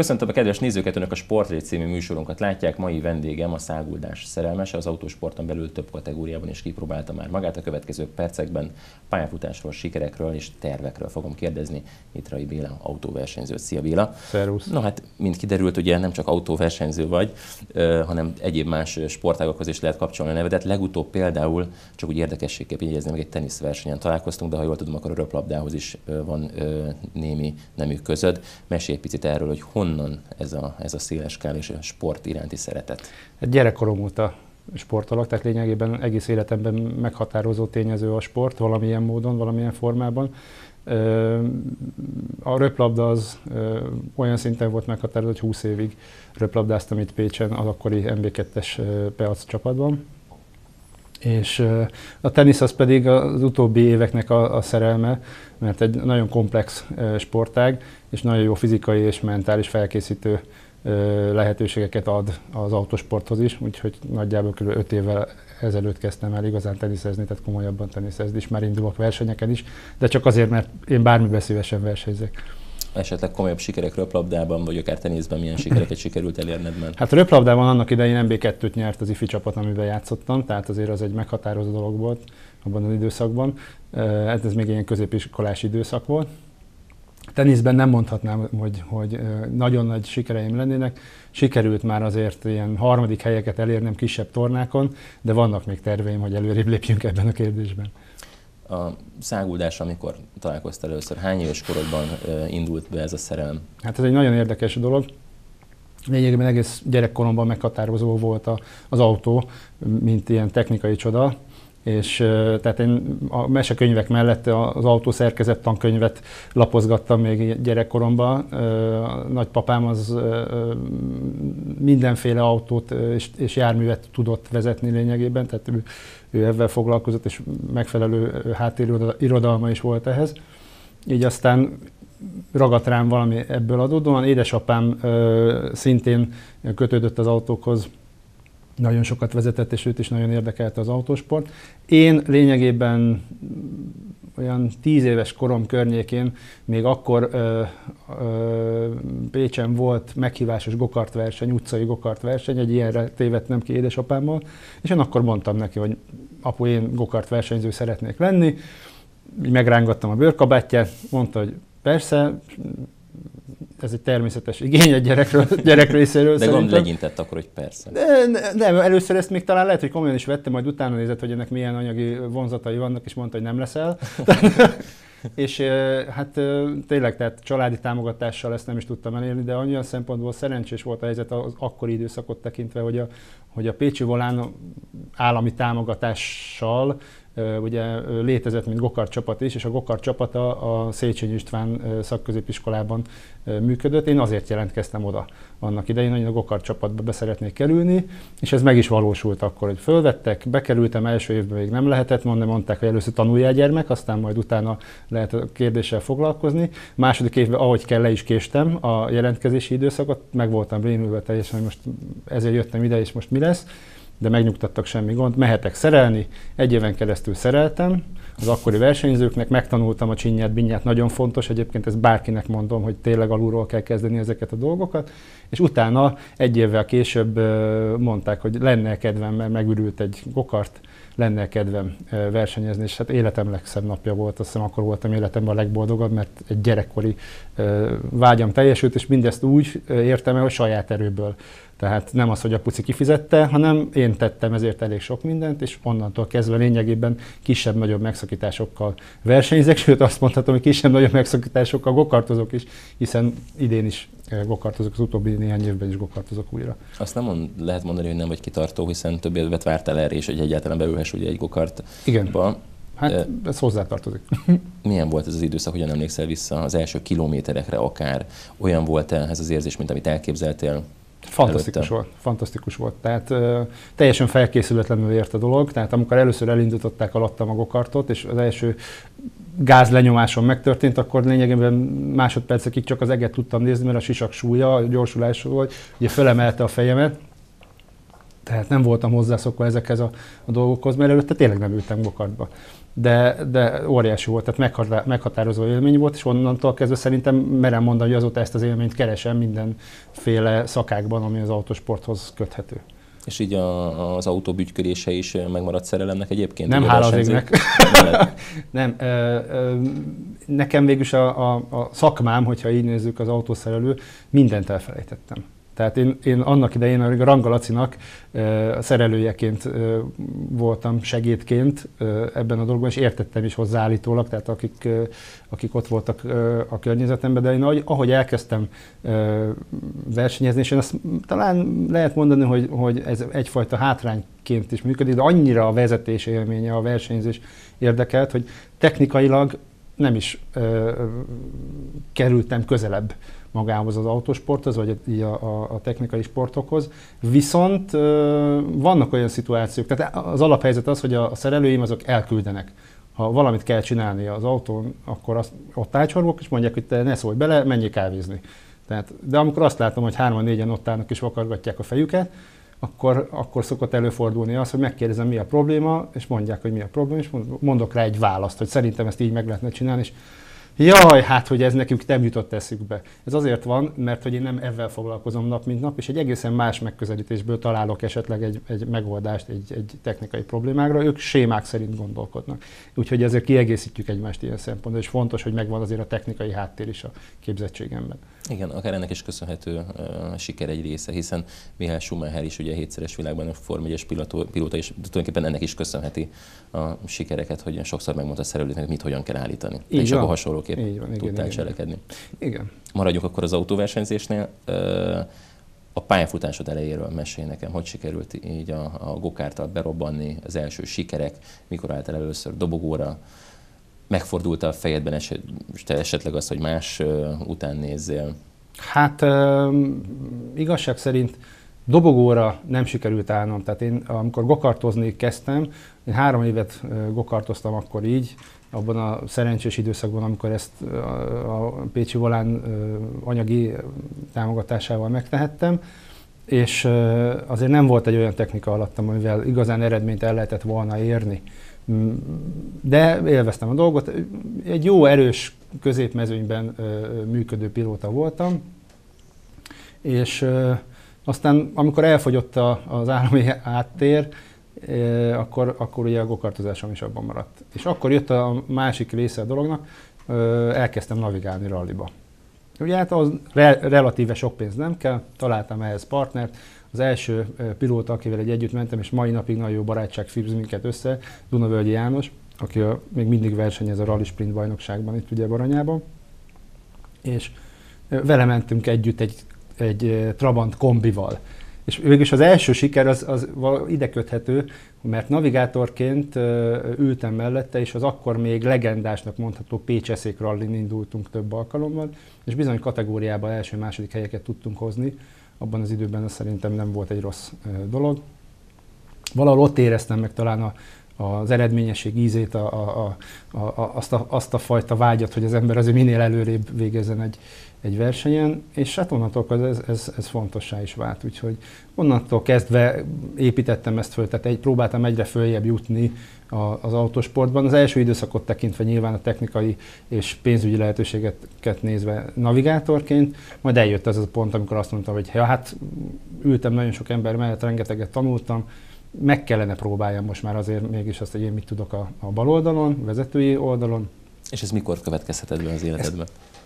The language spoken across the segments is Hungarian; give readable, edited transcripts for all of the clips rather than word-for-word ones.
Köszöntöm a kedves nézőket, Önök a Sportrét című műsorunkat látják. Mai vendégem a száguldás szerelmese, az autósporton belül több kategóriában is kipróbálta már magát. A következő percekben pályafutásról, sikerekről és tervekről fogom kérdezni Nyitrai Béla autóversenyzőt. Szia Béla! Szervusz! No hát, mint kiderült, ugye nem csak autóversenyző vagy, hanem egyéb más sportágokhoz is lehet kapcsolni a nevedet. Legutóbb például, csak úgy érdekességképp jegyezni, meg egy teniszversenyen találkoztunk, de ha jól tudom, akkor a röplabdához is van némi nemű közöd. Mesélj egy picit erről, hogy honnan ez a széles skál és a sport iránti szeretet? Gyerekkorom óta sportolok, tehát lényegében egész életemben meghatározó tényező a sport, valamilyen módon, valamilyen formában. A röplabda az olyan szinten volt meghatározó, hogy 20 évig röplabdáztam itt Pécsen, az akkori MB2-es Peac csapatban. És a tenisz az pedig az utóbbi éveknek a szerelme, mert egy nagyon komplex sportág, és nagyon jó fizikai és mentális felkészítő lehetőségeket ad az autósporthoz is, úgyhogy nagyjából kb. 5 évvel ezelőtt kezdtem el igazán teniszezni, tehát komolyabban teniszezni, és már indulok versenyeken is, de csak azért, mert én bármiben szívesen versenyzek. Esetleg komolyabb sikerek röplabdában, vagy akár teniszben milyen sikereket sikerült elérned már? Hát röplabdában annak idején MB2-t nyert az ifi csapat, amiben játszottam, tehát azért az egy meghatározó dolog volt abban az időszakban. Ez még ilyen középiskolás időszak volt. Teniszben nem mondhatnám, hogy nagyon nagy sikereim lennének. Sikerült már azért ilyen harmadik helyeket elérnem kisebb tornákon, de vannak még terveim, hogy előrébb lépjünk ebben a kérdésben. A száguldás, amikor találkoztál először, hány éves korodban indult be ez a szerelem? Hát ez egy nagyon érdekes dolog. Lényegében egész gyerekkoromban meghatározó volt az autó, mint ilyen technikai csoda. És tehát én a mesekönyvek mellett az autószerkezet tankönyvet lapozgattam még gyerekkoromban. A nagypapám az mindenféle autót és járművet tudott vezetni lényegében, tehát ő ebben foglalkozott, és megfelelő háttérirodalma is volt ehhez. Így aztán ragadt rám valami ebből adódóan. Édesapám szintén kötődött az autókhoz, nagyon sokat vezetett, és őt is nagyon érdekelte az autósport. Én lényegében olyan 10 éves korom környékén, még akkor Pécsen volt meghívásos gokartverseny, utcai gokartverseny, egy ilyenre tévedtem ki édesapámmal, és én akkor mondtam neki, hogy apu, én gokartversenyző szeretnék lenni, így megrángattam a bőrkabátját, mondta, hogy persze, ez egy természetes igény egy gyerek részéről. De gond legyintett akkor, hogy persze. Nem, először ezt még talán lehet, hogy komolyan is vettem, majd utána nézett, hogy ennek milyen anyagi vonzatai vannak, és mondta, hogy nem leszel. És hát tényleg, tehát családi támogatással ezt nem is tudtam elérni, de olyan szempontból szerencsés volt a helyzet az akkori időszakot tekintve, hogy a Pécsi Volán állami támogatással ugye létezett, mint gokart csapat is, és a gokart csapata a Széchenyi István szakközépiskolában működött. Én azért jelentkeztem oda annak idején, hogy a gokart csapatba be szeretnék kerülni, és ez meg is valósult akkor, hogy fölvettek, bekerültem, első évben még nem lehetett, mondták, hogy először tanuljál gyermek, aztán majd utána lehet a kérdéssel foglalkozni. Második évben, ahogy kell, le is késtem a jelentkezési időszakot, meg voltam rémülve teljesen, hogy most ezért jöttem ide, és most mi lesz. De megnyugtattak, semmi gond, mehetek szerelni, 1 éven keresztül szereltem az akkori versenyzőknek, megtanultam a csinyát, binyát, nagyon fontos, egyébként ezt bárkinek mondom, hogy tényleg alulról kell kezdeni ezeket a dolgokat, és utána 1 évvel később mondták, hogy lenne kedvem, mert megürült egy gokart, lenne kedvem versenyezni, és hát életem legszebb napja volt, azt hiszem akkor voltam életemben a legboldogabb, mert egy gyerekkori vágyam teljesült, és mindezt úgy értem el, hogy saját erőből. Tehát nem az, hogy a puci kifizette, hanem én tettem ezért elég sok mindent, és onnantól kezdve lényegében kisebb-nagyobb megszakításokkal versenyzek, sőt azt mondhatom, hogy kisebb-nagyobb megszakításokkal gokartozok is, hiszen idén is gokartozok, az utóbbi néhány évben is gokartozok újra. Azt nem lehet mondani, hogy nem vagy kitartó, hiszen több évet vártál erre is, hogy egyáltalán beülhess ugye egy gokartba. Igen. Hát ez hozzátartozik. Milyen volt ez az időszak, hogyan emlékszel vissza az első kilométerekre akár? Olyan volt-e ez az érzés, mint amit elképzeltél? Fantasztikus volt. Tehát teljesen felkészületlenül ért a dolog. Tehát amikor először elindították alattam a gokartot, és az első gázlenyomásom megtörtént, akkor lényegében másodpercekig csak az eget tudtam nézni, mert a sisak súlya, a gyorsulás volt, ugye fölemelte a fejemet. Tehát nem voltam hozzászokva ezekhez a dolgokhoz, mert előtte tényleg nem ültem gokartba. De óriási volt, tehát meghatározó élmény volt, és onnantól kezdve szerintem merem mondani, hogy azóta ezt az élményt keresem mindenféle szakákban, ami az autósporthoz köthető. És így az autó bütykölése is megmaradt szerelemnek egyébként? Nem, hála az égnek. Nem. Nekem végülis a szakmám, hogyha így nézzük, az autószerelő, mindent elfelejtettem. Tehát én annak idején a Ranga Lacinak szerelőjeként voltam, segédként ebben a dologban, és értettem is hozzá állítólag, tehát akik ott voltak a környezetemben, de én ahogy elkezdtem versenyezni, és én azt talán lehet mondani, hogy ez egyfajta hátrányként is működik, de annyira a vezetés élménye, a versenyzés érdekelt, hogy technikailag nem is kerültem közelebb magához az autósporthoz, vagy a technikai sportokhoz. Viszont vannak olyan szituációk, tehát az alaphelyzet az, hogy a szerelőim azok elküldenek. Ha valamit kell csinálni az autón, akkor ott ácsorgok, és mondják, hogy te ne szólj bele, menjél kávézni. De amikor azt látom, hogy 3-4-en ott állnak és vakargatják a fejüket, akkor szokott előfordulni az, hogy megkérdezem, mi a probléma, és mondják, hogy mi a probléma, és mondok rá egy választ, hogy szerintem ezt így meg lehetne csinálni, és jaj, hát, hogy ez nekünk nem jutott eszükbe. Ez azért van, mert hogy én nem ezzel foglalkozom nap mint nap, és egy egészen más megközelítésből találok esetleg egy megoldást egy technikai problémára. Ők sémák szerint gondolkodnak. Úgyhogy ezért kiegészítjük egymást ilyen szempontból, és fontos, hogy megvan azért a technikai háttér is a képzettségemben. Igen, akár ennek is köszönhető a siker egy része, hiszen Michael Schumacher is ugye 7-szeres világbajnok Forma 1-es pilóta, és tulajdonképpen ennek is köszönheti a sikereket, hogy sokszor megmondta a szerelőnek, hogy mit hogyan kell állítani. És akkor hasonlóképp tudtál cselekedni. Igen. Maradjunk akkor az autóversenyzésnél. A pályafutásod elejéről mesélj nekem, hogy sikerült így a gokárttal berobbanni, az első sikerek, mikor álltál először dobogóra, megfordult a fejedben esetleg az, hogy más után nézzél? Hát igazság szerint dobogóra nem sikerült állnom. Tehát én amikor gokartozni kezdtem, én 3 évet gokartoztam akkor így, abban a szerencsés időszakban, amikor ezt a Pécsi Volán anyagi támogatásával megtehettem, és azért nem volt egy olyan technika alattam, amivel igazán eredményt el lehetett volna érni. De élveztem a dolgot. Egy jó, erős középmezőnyben működő pilóta voltam, és aztán amikor elfogyott az állami háttér, akkor ugye a gokartozásom is abban maradt. És akkor jött a másik része a dolognak, elkezdtem navigálni ralliba. Ugye hát az relatíve sok pénz nem kell, találtam ehhez partnert. Az első pilóta, akivel együtt mentem, és mai napig nagyon jó barátság fűz minket össze, Dunavölgyi János, aki még mindig versenyez a Rally Sprint bajnokságban itt ugye Baranyában. És vele mentünk együtt egy Trabant kombival. És végülis az első siker az ide köthető, mert navigátorként ültem mellette, és az akkor még legendásnak mondható Pécs-Eszék rallin indultunk több alkalommal, és bizony kategóriában első-második helyeket tudtunk hozni. Abban az időben az szerintem nem volt egy rossz dolog. Valahol ott éreztem meg talán az eredményesség ízét, azt a fajta vágyat, hogy az ember azért minél előrébb végezzen egy versenyen, és hát onnantól ez fontossá is vált. Úgyhogy onnantól kezdve építettem ezt föl, tehát próbáltam egyre följebb jutni az autósportban. Az első időszakot tekintve nyilván a technikai és pénzügyi lehetőségeket nézve navigátorként, majd eljött az a pont, amikor azt mondtam, hogy ja, hát ültem nagyon sok ember mellett, rengeteget tanultam, meg kellene próbáljam most már azért mégis azt, hogy én mit tudok a bal oldalon, vezetői oldalon. És ez mikor következhetett be az életedben?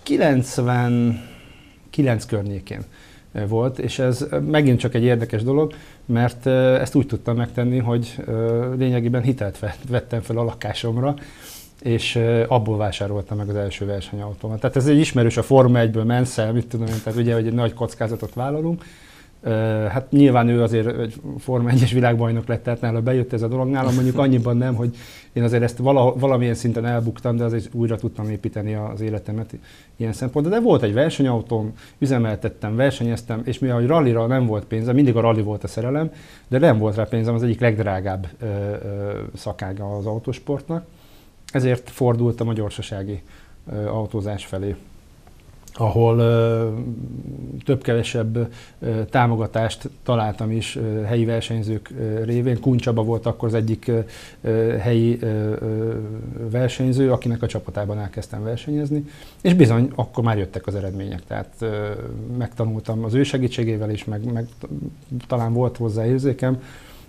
99 környékén volt, és ez megint csak egy érdekes dolog, mert ezt úgy tudtam megtenni, hogy lényegében hitelt vettem fel a lakásomra, és abból vásároltam meg az első versenyautómat. Tehát ez egy ismerős, a Forma 1-ből Mansell, mit tudom én, tehát ugye, hogy egy nagy kockázatot vállalunk. Hát nyilván ő azért egy Forma 1-es világbajnok lett, tehát nála bejött ez a dolog. Nálam mondjuk annyiban nem, hogy én azért ezt valamilyen szinten elbuktam, de azért újra tudtam építeni az életemet ilyen szempontból. De volt egy versenyautóm, üzemeltettem, versenyeztem, és mivel hogy rallira nem volt pénzem, mindig a rally volt a szerelem, de nem volt rá pénzem, az egyik legdrágább szakága az autósportnak. Ezért fordultam a gyorsasági autózás felé. ahol több-kevesebb támogatást találtam is helyi versenyzők révén. Kun Csaba volt akkor az egyik helyi versenyző, akinek a csapatában elkezdtem versenyezni, és bizony, akkor már jöttek az eredmények. Tehát megtanultam az ő segítségével is, meg talán volt hozzá érzékem,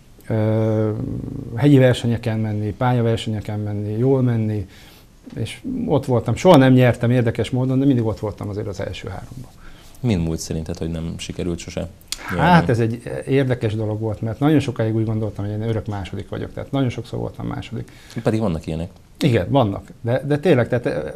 helyi versenyeken menni, pályaversenyeken menni, jól menni, és ott voltam. Soha nem nyertem érdekes módon, de mindig ott voltam azért az első háromban. Mind múlt szerinted, hogy nem sikerült sose? Hát ez egy érdekes dolog volt, mert nagyon sokáig úgy gondoltam, hogy én örök második vagyok, tehát nagyon sokszor voltam második. Pedig vannak ilyenek. Igen, vannak, de tényleg, tehát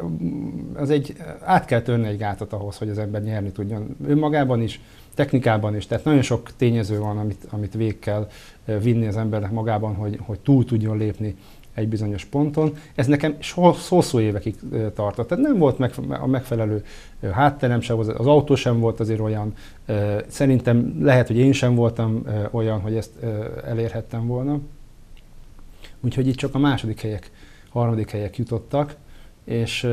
át kell törni egy gátat ahhoz, hogy az ember nyerni tudjon önmagában is, technikában is, tehát nagyon sok tényező van, amit végig kell vinni az embernek magában, hogy túl tudjon lépni egy bizonyos ponton. Ez nekem hosszú évekig tartott. Tehát nem volt a megfelelő hátterem sem, az autó sem volt azért olyan. Szerintem lehet, hogy én sem voltam olyan, hogy ezt elérhettem volna. Úgyhogy itt csak a második helyek, harmadik helyek jutottak. És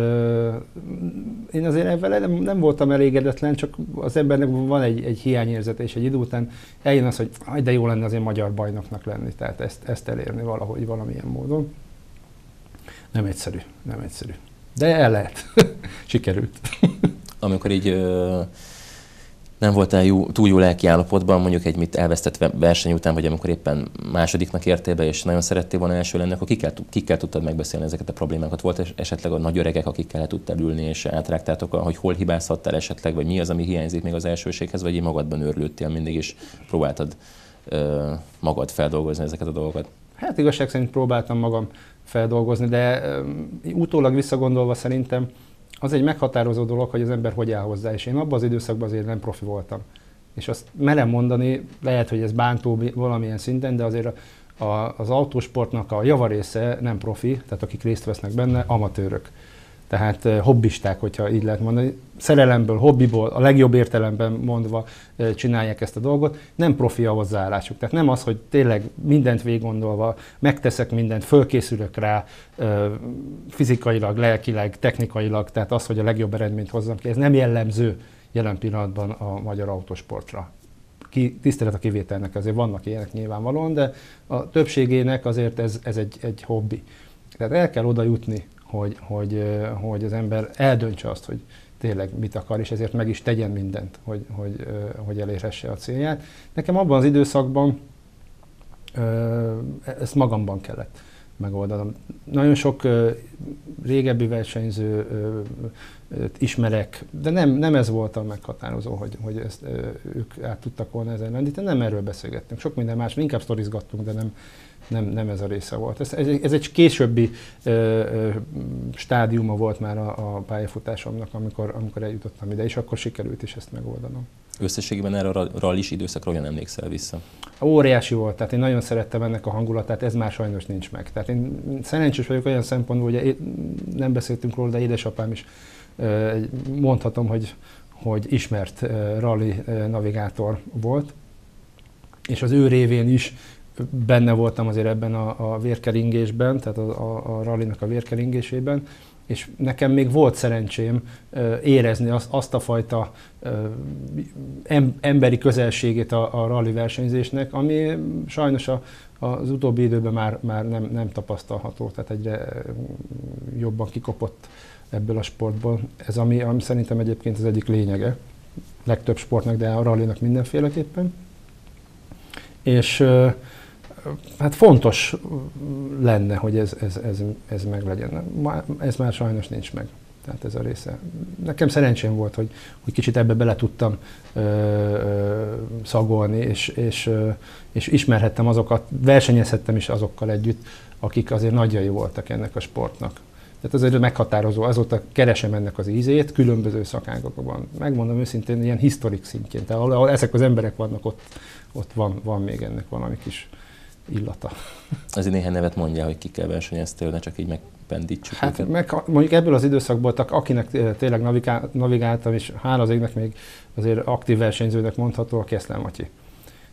én azért ezzel nem voltam elégedetlen, csak az embernek van egy hiányérzete, és egy idő után eljön az, hogy de jó lenne azért magyar bajnoknak lenni, tehát ezt elérni valahogy, valamilyen módon. Nem egyszerű. De el lehet. Sikerült. Amikor így nem voltál túl jó lelki állapotban, mondjuk egy elvesztett verseny után, vagy amikor éppen másodiknak értél be, és nagyon szerettél volna első lenni, akkor kikkel tudtad megbeszélni ezeket a problémákat? Volt esetleg a nagy öregek, akikkel le tudtál ülni, és átrágtátok, hogy hol hibázhattál esetleg, vagy mi az, ami hiányzik még az elsőséghez, vagy így magadban őrlődtél mindig, és próbáltad magad feldolgozni ezeket a dolgokat? Hát igazság szerint próbáltam magam feldolgozni, de utólag visszagondolva szerintem az egy meghatározó dolog, hogy az ember hogy áll hozzá, és én abban az időszakban azért nem profi voltam. És azt merem mondani, lehet, hogy ez bántó valamilyen szinten, de azért az autósportnak a javarésze nem profi, tehát akik részt vesznek benne, amatőrök. Tehát hobbisták, hogyha így lehet mondani. Szerelemből, hobbiból, a legjobb értelemben mondva csinálják ezt a dolgot. Nem profi a hozzáállásuk. Tehát nem az, hogy tényleg mindent végiggondolva, megteszek mindent, fölkészülök rá fizikailag, lelkileg, technikailag, tehát az, hogy a legjobb eredményt hozzam ki. Ez nem jellemző jelen pillanatban a magyar autósportra. Tisztelet a kivételnek, azért vannak ilyenek nyilvánvalóan, de a többségének azért ez egy hobbi. Tehát el kell oda jutni, hogy az ember eldöntse azt, hogy tényleg mit akar, és ezért meg is tegyen mindent, hogy elérhesse a célját. Nekem abban az időszakban ezt magamban kellett megoldanom. Nagyon sok régebbi versenyző ismerek, de nem ez volt a meghatározó, hogy ezt ők át tudtak volna ezen lendíteni, nem erről beszélgettünk. Sok minden más, inkább sztorizgattunk, de nem ez a része volt. Ez egy későbbi stádiuma volt már a pályafutásomnak, amikor eljutottam ide, és akkor sikerült is ezt megoldanom. Összességében erre a rallis időszakra olyan emlékszel vissza? Óriási volt, tehát én nagyon szerettem ennek a hangulatát, ez már sajnos nincs meg. Tehát én szerencsés vagyok olyan szempontból, hogy nem beszéltünk róla, de édesapám is mondhatom, hogy ismert rally navigátor volt, és az ő révén is benne voltam azért ebben a vérkeringésben, tehát a rallynak a vérkeringésében, és nekem még volt szerencsém érezni azt a fajta emberi közelségét a rally versenyzésnek, ami sajnos az utóbbi időben már nem tapasztalható, tehát egyre jobban kikopott ebből a sportból. Ez ami szerintem egyébként az egyik lényege, legtöbb sportnak, de a rallynak mindenféleképpen. És hát fontos lenne, hogy ez meglegyen. Ez már sajnos nincs meg. Tehát ez a része. Nekem szerencsém volt, hogy kicsit ebbe bele tudtam szagolni, és ismerhettem azokat, versenyezhettem is azokkal együtt, akik azért nagyjai voltak ennek a sportnak. Tehát azért meghatározó, azóta keresem ennek az ízét, különböző szakágakban. Megmondom őszintén, ilyen historik szintjén. Tehát ahol ezek az emberek vannak, ott van még ennek valami kis illata. Azért néhány nevet mondja, hogy kikkel versenyeztél, ne csak így megpendítsük hát mondjuk ebből az időszakból, akinek tényleg navigáltam, és hála az égnek még azért aktív versenyzőnek mondható, a Keszler Matyi.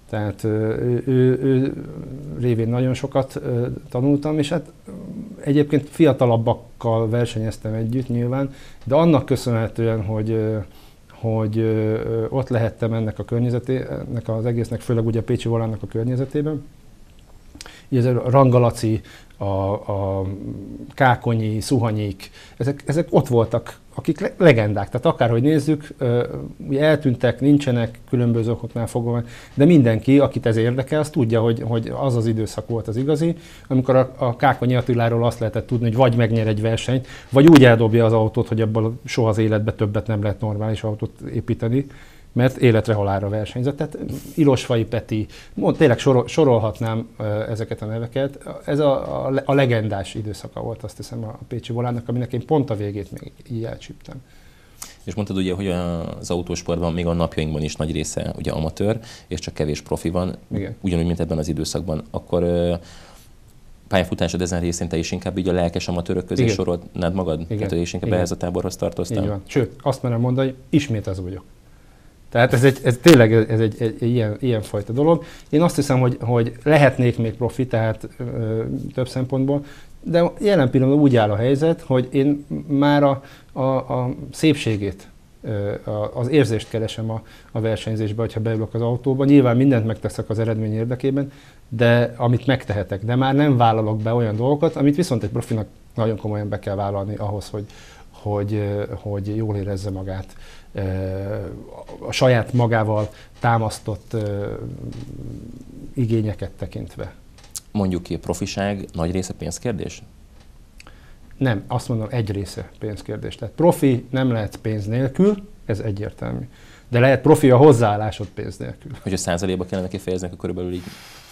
Tehát ő révén nagyon sokat tanultam, és hát egyébként fiatalabbakkal versenyeztem együtt nyilván, de annak köszönhetően, hogy ott lehettem ennek a környezetének, az egésznek, főleg ugye a Pécsi Volánnak a környezetében. Így ez a Rangalaci, a Kákonyi, Szuhanyik, ezek ott voltak, akik legendák. Tehát akárhogy nézzük, ugye eltűntek, nincsenek különböző okoknál fogva, de mindenki, akit ez érdekel, az tudja, hogy az az időszak volt az igazi, amikor a Kákonyi Attiláról azt lehetett tudni, hogy vagy megnyer egy versenyt, vagy úgy eldobja az autót, hogy abból soha az életben többet nem lehet normális autót építeni, mert életre halálra versenyzett. Tehát Ilosvai Peti, tényleg sorolhatnám ezeket a neveket. Ez a legendás időszaka volt, azt hiszem, a Pécsi Volánnak, aminek én pont a végét még így elcsíptem. És mondtad ugye, hogy az autósportban még a napjainkban is nagy része ugye amatőr, és csak kevés profi van, igen. Ugyanúgy, mint ebben az időszakban. Akkor pályafutásod ezen részén te is inkább így a lelkes amatőrök közé sorolnád magad? Igen. Tehát és inkább ehhez a táborhoz tartoztál? Így van. Sőt, azt merem mondani, hogy ismét az vagyok. Tehát ez tényleg egy ilyen fajta dolog. Én azt hiszem, hogy lehetnék még profi, tehát több szempontból, de jelen pillanatban úgy áll a helyzet, hogy én már a szépségét, az érzést keresem a versenyzésbe, hogyha beülök az autóba. Nyilván mindent megteszek az eredmény érdekében, de amit megtehetek, de már nem vállalok be olyan dolgokat, amit viszont egy profinak nagyon komolyan be kell vállalni ahhoz, hogy jól érezze magát. A saját magával támasztott igényeket tekintve. Mondjuk ki, a profiság nagy része pénzkérdés? Nem, azt mondom, egy része pénzkérdés. Tehát profi nem lehet pénz nélkül, ez egyértelmű. De lehet profi a hozzáállásod pénz nélkül. Hogyha százalékba kellene kifejezni, akkor körülbelül így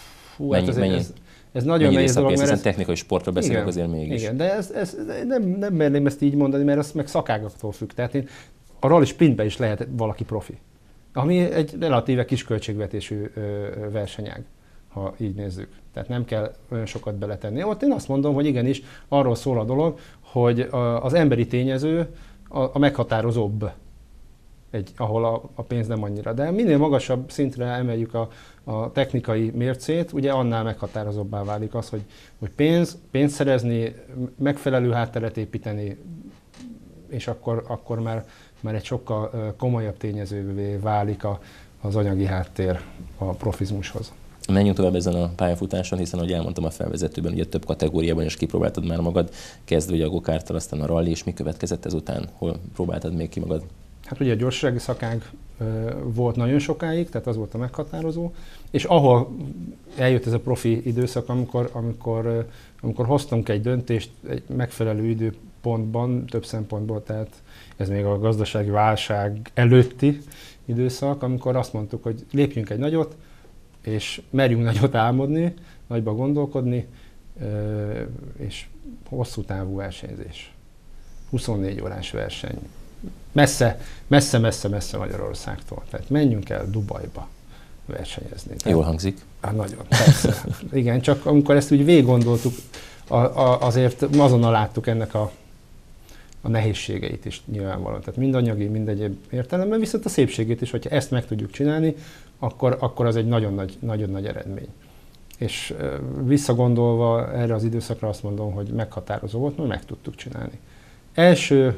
ez nagyon nehéz dolog, mert technikai sportról beszélünk azért mégis. Igen, de nem merném ezt így mondani, mert ez meg szakágaktól függ. Tehát a rally sprintben is lehet valaki profi, ami egy relatíve kis költségvetésű versenyág, ha így nézzük. Tehát nem kell olyan sokat beletenni. Ott én azt mondom, hogy igenis arról szól a dolog, hogy az emberi tényező a meghatározóbb, ahol a pénz nem annyira. De minél magasabb szintre emeljük a technikai mércét, ugye annál meghatározóbbá válik az, hogy pénzt szerezni, megfelelő hátteret építeni, és akkor már egy sokkal komolyabb tényezővé válik az anyagi háttér a profizmushoz. Menjünk tovább ezen a pályafutáson, hiszen, ahogy elmondtam a felvezetőben, ugye több kategóriában is kipróbáltad már magad, kezdve ugye a gokárttal, aztán a rally, és mi következett ezután? Hol próbáltad még ki magad? Hát ugye a gyorsasági szakág volt nagyon sokáig, tehát az volt a meghatározó, és ahol eljött ez a profi időszak, amikor hoztunk egy döntést egy megfelelő időpontban, több szempontból, tehát ez még a gazdasági válság előtti időszak, amikor azt mondtuk, hogy lépjünk egy nagyot, és merjünk nagyot álmodni, nagyba gondolkodni, és hosszú távú versenyzés. 24 órás verseny. Messze Magyarországtól. Tehát menjünk el Dubajba versenyezni. Jól hangzik. Nagyon, persze. Igen, csak amikor ezt úgy végig gondoltuk, azért azonnal láttuk ennek a nehézségeit is nyilvánvalóan. Tehát mind anyagi, mind egyéb értelemben, viszont a szépségét is, hogyha ezt meg tudjuk csinálni, akkor az egy nagyon nagy eredmény. És visszagondolva erre az időszakra azt mondom, hogy meghatározó volt, mert meg tudtuk csinálni. Első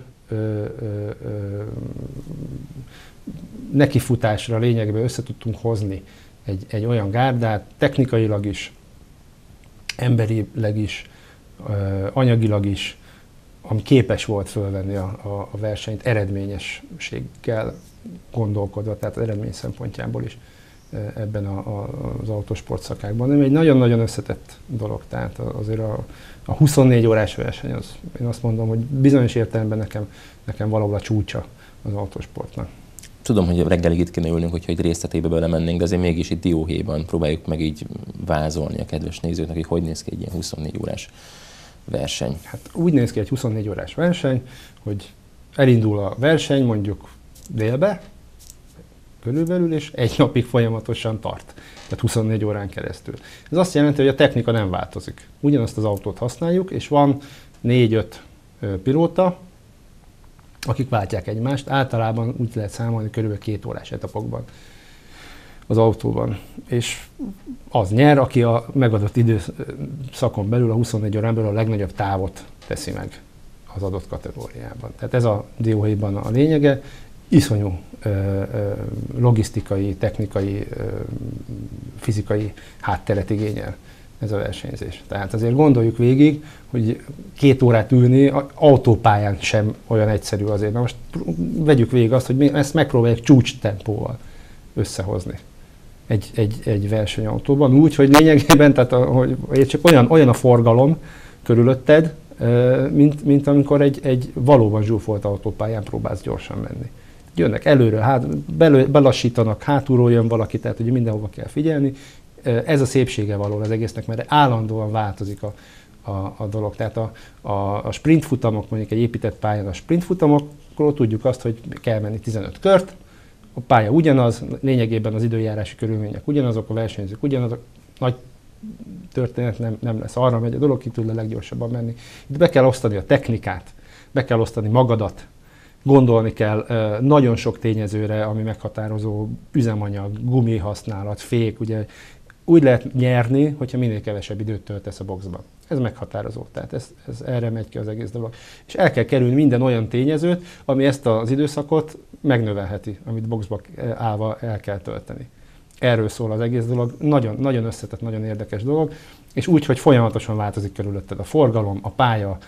nekifutásra lényegben össze tudtunk hozni egy olyan gárdát, technikailag is, emberileg is, anyagilag is, ami képes volt fölvenni a versenyt eredményességgel gondolkodva, tehát az eredmény szempontjából is ebben az autósport szakákban. Nem egy nagyon-nagyon összetett dolog, tehát azért a 24 órás verseny, én azt mondom, hogy bizonyos értelemben nekem valahol a csúcsa az autósportnak. Tudom, hogy reggelig itt kéne ülnünk, hogyha egy részletébe belemennénk, de azért mégis itt dióhéjban próbáljuk meg így vázolni a kedves nézőknek, hogy néz ki egy ilyen 24 órás verseny. Hát úgy néz ki egy 24 órás verseny, hogy elindul a verseny mondjuk délbe, körülbelül, és egy napig folyamatosan tart. Tehát 24 órán keresztül. Ez azt jelenti, hogy a technika nem változik. Ugyanazt az autót használjuk, és van 4-5 pilóta, akik váltják egymást. Általában úgy lehet számolni körülbelül 2 órás etapokban. az autóban. És az nyer, aki a megadott időszakon belül, a 24 órán belül a legnagyobb távot teszi meg az adott kategóriában. Tehát ez a dióhéjban a lényege, iszonyú logisztikai, technikai, fizikai hátteret igényel ez a versenyzés. Tehát azért gondoljuk végig, hogy 2 órát ülni autópályán sem olyan egyszerű azért. Na most vegyük végig azt, hogy mi ezt megpróbáljuk csúcs tempóval összehozni egy versenyautóban, úgy, hogy lényegében, tehát hogy csak olyan a forgalom körülötted, mint amikor egy valóban zsúfolt autópályán próbálsz gyorsan menni. Jönnek előről, belassítanak, hátulról jön valaki, tehát ugye mindenhova kell figyelni. Ez a szépsége való az egésznek, mert állandóan változik a dolog. Tehát a sprintfutamok, mondjuk egy épített pályán a sprintfutamokról tudjuk azt, hogy kell menni 15 kört, a pálya ugyanaz, lényegében az időjárási körülmények ugyanazok, a versenyzők ugyanazok, nagy történet nem lesz, arra megy a dolog, ki tud a leggyorsabban menni. Itt be kell osztani a technikát, be kell osztani magadat, gondolni kell nagyon sok tényezőre, ami meghatározó, üzemanyag, gumi használat, fék, ugye úgy lehet nyerni, hogyha minél kevesebb időt töltesz a boxban. Ez meghatározó, tehát ez erre megy ki az egész dolog. És el kell kerülni minden olyan tényezőt, ami ezt az időszakot megnövelheti, amit boxba állva el kell tölteni. Erről szól az egész dolog, nagyon, nagyon összetett, nagyon érdekes dolog, és úgy, hogy folyamatosan változik körülötted a forgalom, a pálya,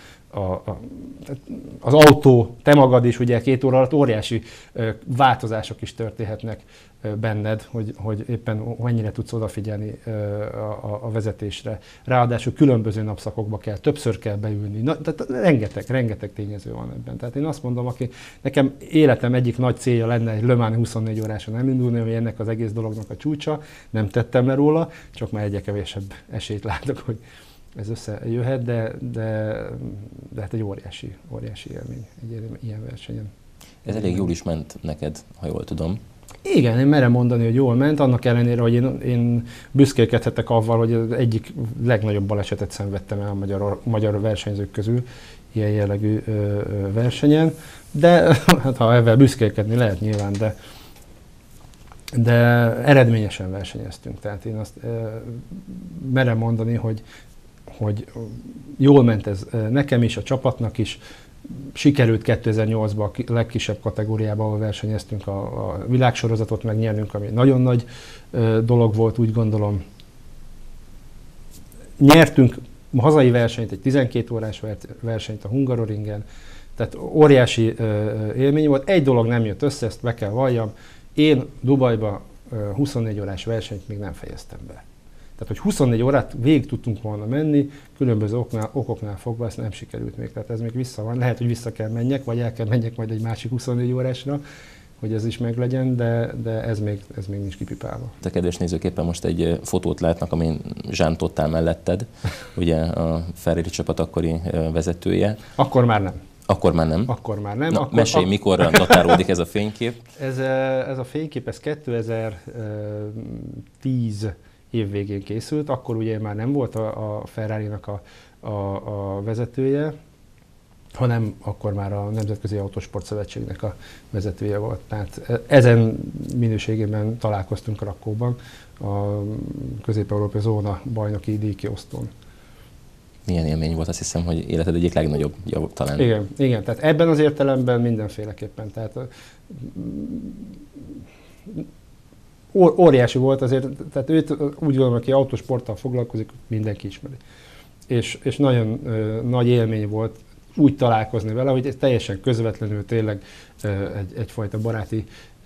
az autó, te magad is, ugye 2 óra alatt óriási változások is történhetnek benned, hogy éppen mennyire tudsz odafigyelni a vezetésre. Ráadásul különböző napszakokba kell, többször kell beülni. Tehát rengeteg tényező van ebben. Tehát én azt mondom, nekem életem egyik nagy célja lenne egy Le Mans 24 óráson elindulni, hogy ennek az egész dolognak a csúcsa, nem tettem le róla, csak már egyre kevésebb esélyt látok, hogy ez összejöhet, de hát egy óriási élmény egy ilyen versenyen. Ez elég jól is ment neked, ha jól tudom. Igen, én merem mondani, hogy jól ment, annak ellenére, hogy én büszkélkedhetek avval, hogy az egyik legnagyobb balesetet szenvedtem el a magyar versenyzők közül ilyen jellegű versenyen, de hát ha ezzel büszkélkedni lehet nyilván, de eredményesen versenyeztünk. Tehát én azt merem mondani, hogy jól ment ez nekem is, a csapatnak is. Sikerült 2008-ban a legkisebb kategóriában, ahol versenyeztünk, a világsorozatot megnyernünk, ami nagyon nagy dolog volt, úgy gondolom. Nyertünk hazai versenyt, egy 12 órás versenyt a Hungaroringen, tehát óriási élmény volt. Egy dolog nem jött össze, ezt be kell valljam, én Dubajba 24 órás versenyt még nem fejeztem be. Tehát, hogy 24 órát végig tudtunk volna menni, különböző okoknál fogva, ezt nem sikerült még. Tehát ez még vissza van. Lehet, hogy vissza kell menjek, vagy el kell menjek majd egy másik 24 órásra, hogy ez is meglegyen, de ez még nincs kipipálva. A kedves nézők éppen most egy fotót látnak, amin Jean Todt áll melletted, ugye a Ferrari csapat akkori vezetője. Akkor már nem. Akkor már nem? Akkor már nem. Na, mesélj, mikorra datálódik ez a fénykép? Ez a fénykép, ez 2010 év végén készült, akkor ugye már nem volt a Ferrari-nak a vezetője, hanem akkor már a Nemzetközi Autósport Szövetségnek a vezetője volt. Tehát ezen minőségében találkoztunk Rakóban, a Közép-Európai Zóna bajnoki díjkiosztón. Milyen élmény volt, azt hiszem, hogy életed egyik legnagyobb talán. Igen, tehát ebben az értelemben mindenféleképpen. Tehát óriási volt azért, tehát őt úgy gondolom, aki autósporttal foglalkozik, mindenki ismeri. És nagyon nagy élmény volt úgy találkozni vele, hogy teljesen közvetlenül tényleg egyfajta baráti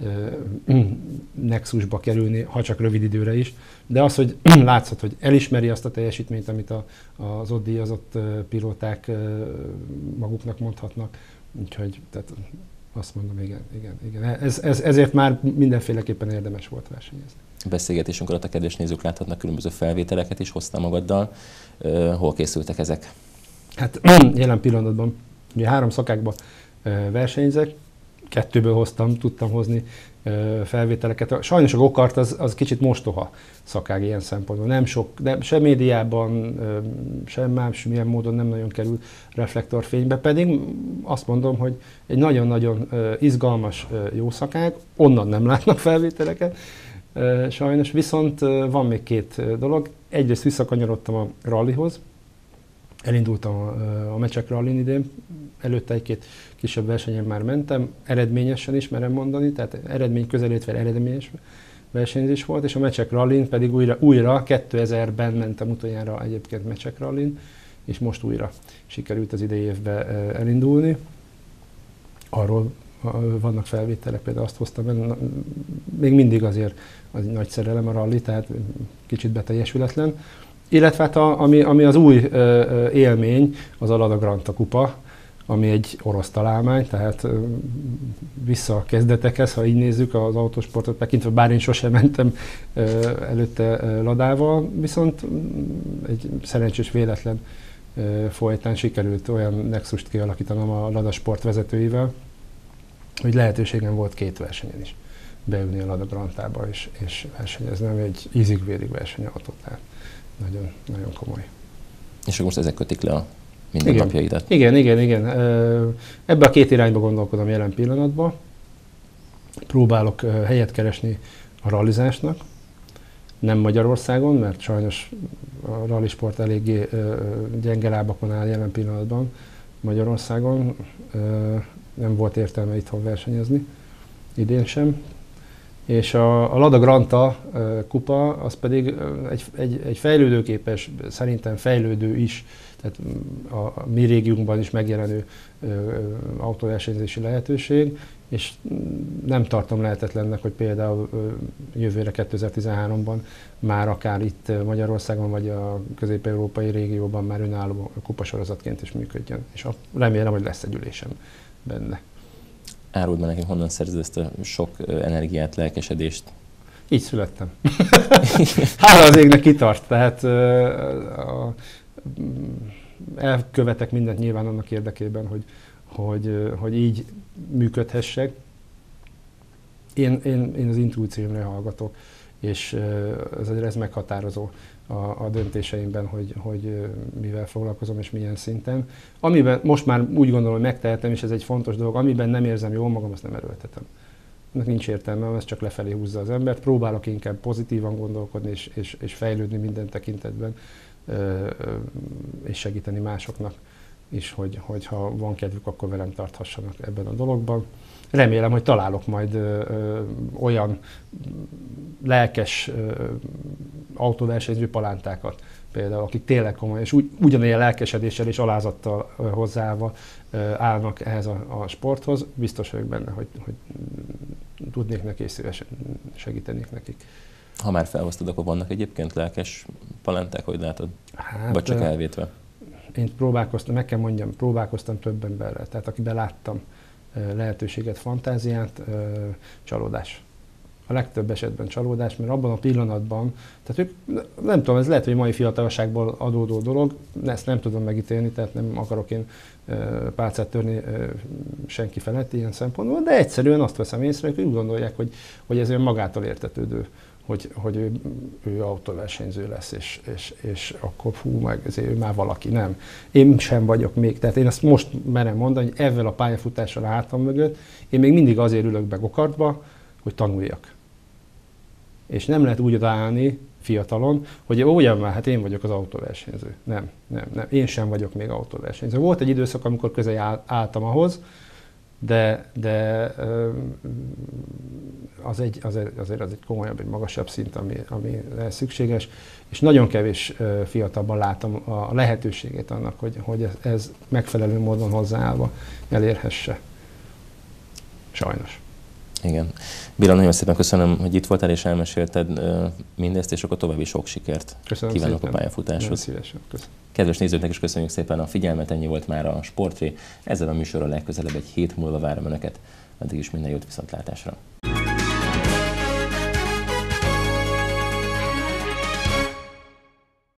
nexusba kerülni, ha csak rövid időre is. De az, hogy látszott, hogy elismeri azt a teljesítményt, amit az ott díjazott pilóták maguknak mondhatnak. Úgyhogy tehát azt mondom, igen. Ezért már mindenféleképpen érdemes volt versenyezni. A beszélgetésünk alatt a kedves nézők láthatnak különböző felvételeket is, hoztál magaddal. Hol készültek ezek? Hát jelen pillanatban ugye 3 szakákban versenyzek, 2-ből tudtam hozni felvételeket. Sajnos a go-kart az kicsit mostoha szakág ilyen szempontból. Nem sok, de sem médiában, sem másmilyen módon nem nagyon kerül reflektorfénybe, pedig azt mondom, hogy egy nagyon-nagyon izgalmas jó szakág, onnan nem látnak felvételeket, sajnos. Viszont van még két dolog. Egyrészt visszakanyarodtam a rallyhoz. Elindultam a Mecsek Rallyn idén. Előtte egy-két kisebb versenyen már mentem. Eredményesen is merem mondani, tehát eredmény közelítve eredményes versenyzés volt, és a Mecsek Rallyn pedig újra 2000-ben mentem utoljára egyébként Mecsek Rallyn, és most újra sikerült az idei évben elindulni. Arról vannak felvételek, például azt hoztam el, még mindig azért az nagy szerelem a rally, tehát kicsit beteljesületlen. Illetve hát ami az új élmény, az a Lada Granta kupa, ami egy orosz találmány, tehát vissza a kezdetekhez, ha így nézzük az autósportot tekintve, bár én sosem mentem előtte Ladával, viszont egy szerencsés véletlen folytán sikerült olyan nexust kialakítanom a Lada Sport vezetőivel, hogy lehetőségem volt 2 versenyen is beülni a Lada Grantába és versenyezni, ami egy ízig-vérig versenyautó, tehát nagyon, nagyon komoly. És akkor most ezek kötik le a mindennapjaidat? Igen. Ebbe a 2 irányba gondolkodom jelen pillanatban. Próbálok helyet keresni a rallizásnak, nem Magyarországon, mert sajnos a rallisport eléggé gyenge lábakon áll jelen pillanatban Magyarországon. Nem volt értelme itthon versenyezni, idén sem. És a Lada Granta kupa, az pedig egy fejlődőképes, szerintem fejlődő is, tehát a mi régiónkban is megjelenő autóversenyzési lehetőség, és nem tartom lehetetlennek, hogy például jövőre 2013-ban már akár itt Magyarországon vagy a közép-európai régióban már önálló kupasorozatként is működjön. És remélem, hogy lesz egy ülésem benne. Áruld be nekem, honnan szerzed ezt a sok energiát, lelkesedést? Így születtem. Hála az égnek kitart, tehát elkövetek mindent nyilván annak érdekében, hogy így működhessek. Én az intuíciómra hallgatok, és ez meghatározó a döntéseimben, hogy mivel foglalkozom és milyen szinten. Amiben most már úgy gondolom, hogy megtehetem, és ez egy fontos dolog, amiben nem érzem jól magam, azt nem erőltetem. Ennek nincs értelme, ez csak lefelé húzza az embert. Próbálok inkább pozitívan gondolkodni és fejlődni minden tekintetben, és segíteni másoknak is, hogy ha van kedvük, akkor velem tarthassanak ebben a dologban. Remélem, hogy találok majd olyan lelkes autóversenyző palántákat, például, akik tényleg komoly, és ugyanilyen lelkesedéssel és alázattal hozzáállva állnak ehhez a sporthoz. Biztos vagyok benne, hogy tudnék neki és szívesen segítenék nekik. Ha már felhoztad, akkor vannak egyébként lelkes palánták, hogy látod? Hát, vagy csak elvétve? Én próbálkoztam több emberrel, tehát akiben láttam lehetőséget, fantáziát, csalódás. A legtöbb esetben csalódás, mert abban a pillanatban, tehát ők, nem tudom, ez lehet, hogy mai fiatalságból adódó dolog, ezt nem tudom megítélni, tehát nem akarok én pálcát törni senki felett ilyen szempontból, de egyszerűen azt veszem észre, hogy úgy gondolják, hogy ez olyan magától értetődő, hogy ő autóversenyző lesz, és akkor meg ezért ő már valaki. Nem. Én sem vagyok még. Tehát én ezt most merem mondani, hogy ezzel a pályafutással a hátam mögött én még mindig azért ülök be gokartba, hogy tanuljak. És nem lehet úgy odaállni fiatalon, hogy ugyan már, hát én vagyok az autóversenyző. Nem. Én sem vagyok még autóversenyző. Volt egy időszak, amikor közel álltam ahhoz, de azért az egy komolyabb, egy magasabb szint, ami szükséges, és nagyon kevés fiatalban látom a lehetőségét annak, hogy ez megfelelő módon hozzáállva elérhesse. Sajnos. Igen. Béla, nagyon szépen köszönöm, hogy itt voltál és elmesélted mindezt, és akkor további sok sikert köszönöm kívánok szépen. A pályafutáshoz. Nagyon szívesen. Köszönöm. Kedves nézőknek is köszönjük szépen a figyelmet, ennyi volt már a Sportré. Ezzel a műsorral legközelebb egy hét múlva várom Önöket. Addig is minden jót, viszontlátásra.